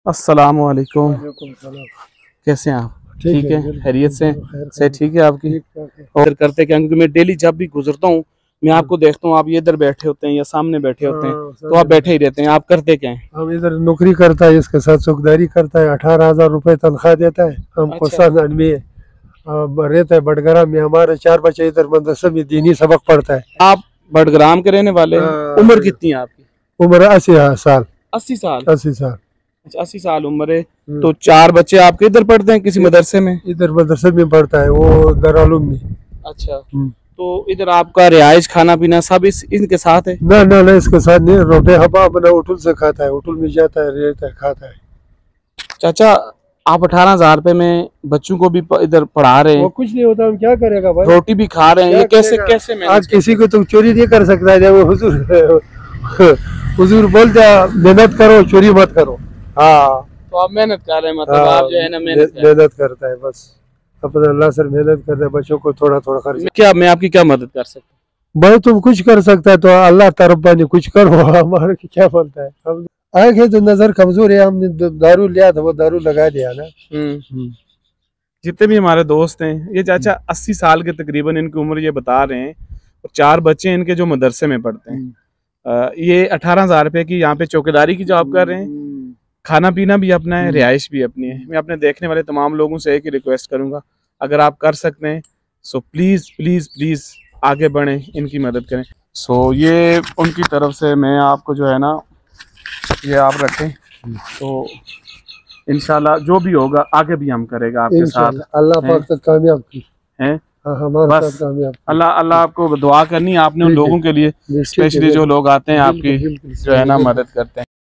अस्सलाम वालेकुम। वालेकुम सलाम। कैसे हैं आप? ठीक है, बिल्कुल, खैरियत से? खैर से ठीक है आपकी? ठीक ठाक है। और करते क्या, क्योंकि मैं डेली जब भी गुजरता हूँ मैं आपको देखता हूँ, आप ये इधर बैठे होते हैं या सामने बैठे होते हैं, तो आप बैठे ही रहते हैं। आप करते क्या हैं? हम इधर नौकरी करता है, इसके साथ चौकीदारी करता है, 18,000 रुपए तनख्वाह देता है। हमको अच्छा। 7 आदमी है, रहता है बडगरा में। हमारे 4 बच्चे इधर मदरसे में दीनी सबक पढ़ता है। आप बडग्राम के रहने वाले हैं? उम्र कितनी है आपकी? उम्र 80 साल। 80 साल? 80 साल। अच्छा, 80 साल उम्र है। तो 4 बच्चे आपके इधर पढ़ते हैं किसी मदरसे में? इधर मदरसे में पढ़ता है, वो दारुल में। अच्छा, तो इधर आपका रिहाइश खाना पीना सब इनके साथ है? ना ना ना, इसके साथ नहीं। रोटी हवा अपना होटल से खाता है, होटल में जाता है, रहता है, खाता है। चाचा, आप 18,000 रुपए में बच्चों को भी इधर पढ़ा रहे वो हैं, कुछ नहीं होता, हम क्या करेगा भाई? रोटी भी खा रहे हैं, ये कैसे कैसे आज मैनेज? किसी को तो चोरी नहीं कर सकता है। जब हुजूर बोलते मेहनत करो, चोरी मत करो। हाँ, तो आप मेहनत कर रहे हैं, मतलब आप जो है ना मेहनत करता है, बस अपना अल्लाह से मेहनत करता है, बच्चों को थोड़ा थोड़ा खर्च। क्या मैं आपकी क्या मदद कर सकता हूँ? भाई तुम कुछ कर सकता है तो अल्लाह तरब्बानी कुछ करो, हमारे क्या बोलता है। हम आए थे तो नजर कमजोर है, हमने दारू लिया था, वो दारू लगा दिया ना। जितने भी हमारे दोस्त हैं, ये चाचा 80 साल के तकरीबन इनकी उम्र ये बता रहे हैं, और 4 बच्चे इनके जो मदरसे में पढ़ते हैं। ये 18,000 रुपए की यहाँ पे चौकीदारी की जॉब कर रहे हैं, खाना पीना भी अपना है, रिहाइश भी अपनी है। मैं अपने देखने वाले तमाम लोगों से एक ही रिक्वेस्ट करूंगा, अगर आप कर सकते हैं सो प्लीज़ प्लीज़ प्लीज़ आगे बढ़ें, इनकी मदद करें। सो ये उनकी तरफ से मैं आपको जो है ना, ये आप रखें, तो इंशाल्लाह जो भी होगा आगे भी हम करेगा आपके साथ। अल्लाह पाक तक कामयाब की हैं, हमारे बस साथ कामयाब। अल्लाह आपको दुआ करनी है आपने उन लोगों के लिए, स्पेशली जो लोग आते हैं आपकी जो है ना मदद करते हैं।